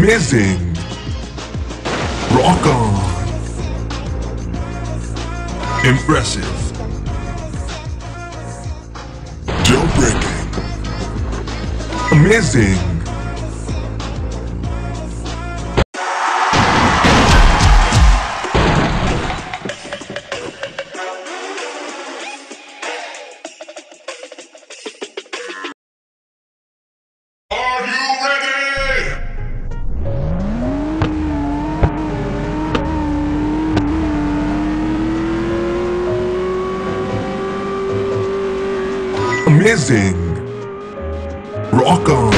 Amazing. Rock on. Impressive. Jailbreaking. Amazing. Are you ready? Amazing. Rock on.